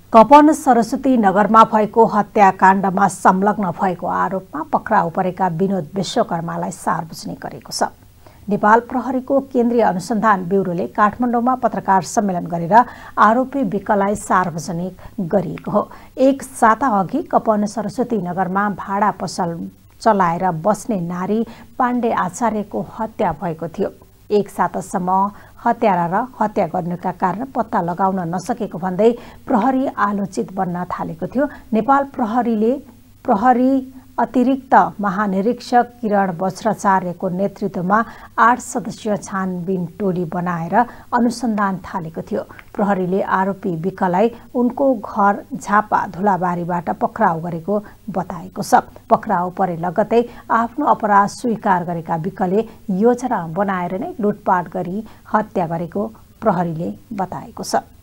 कपन सरस्वती नगरमा भएको हत्याकाण्डमा संलग्न भएको आरोपमा पक्राउ परेका विनोद विश्वकर्मालाई सार्वजनिक गरेको छ। नेपाल प्रहरीको केन्द्रीय अनुसन्धान ब्युरोले काठमाडौँमा पत्रकार सम्मेलन गरेर आरोपी विकलाई सार्वजनिक गरिएको हो। एक साता अघि कपन सरस्वती नगरमा भाडा पसल चलाएर बस्ने नारी पाण्डे आचार्यको हत्या भएको थियो। एक सातासम्म हत्यारा र हत्या गर्नुका कारण पत्ता लगाउन नसकेको भन्दै प्रहरी आलोचित बन्न थालेको थियो। नेपाल प्रहरी अतिरिक्त महानिरीक्षक किरण बज्राचार्यको नेतृत्वमा 8 सदस्यीय छानबिन टोली बनाएर अनुसन्धान थालेको थियो। प्रहरीले आरोपी विकलाई उनको घर झापा धुलाबारीबाट पक्राउ गरेको बताएको छ। पक्राउ परे लगतै आफ्नो अपराध स्वीकार गरेका विकले योजना बनाएर नै लुटपाट गरी हत्या गरेको प्रहरीले बताएको छ।